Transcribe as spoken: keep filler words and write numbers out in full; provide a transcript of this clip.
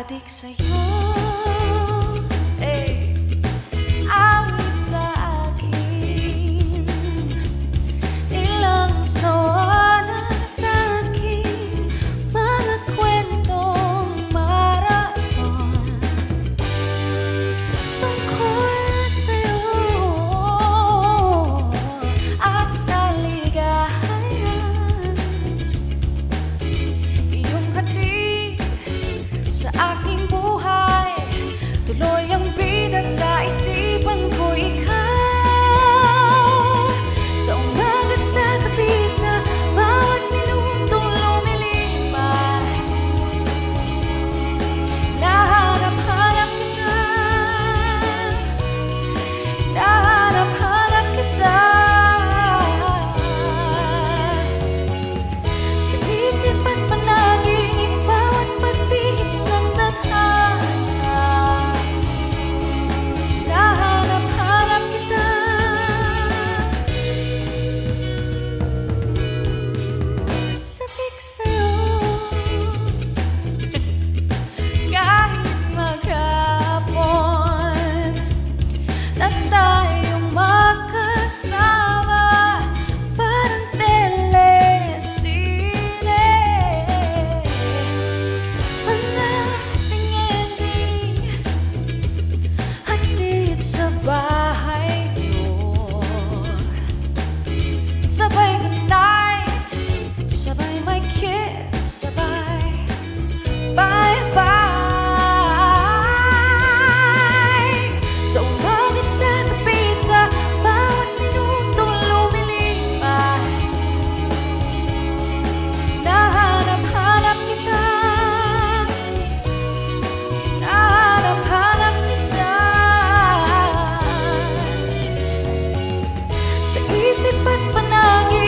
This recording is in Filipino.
Adik sa'yo, eh, awit sa akin. Ilang sawa na sa akin, mga kwentong marathon tungkol sa'yo at sa ligayan. Iyong hatid sa aking buhay, tuloy ang bida sa isipan ko, ikaw. Sa umaga't sa gabi, sa bawat minutong lumilipas, nahanap-hanap kita, nahanap-hanap kita. Sa isip at panangin, bawat pagpihit ng tadhana, nahanap-hanap kita. Sabik sa'yo, kahit maghapon na tayong makasama, parang telesine. Mga tingin hatid sa bahay niyo, sabay goodnight, sabay my kiss, sabay bye-bye. Sa umaga't sa gabi, sa bawat minutong lumilipas, nahanap-hanap kita, nahanap-hanap kita. Sa isip at panangin,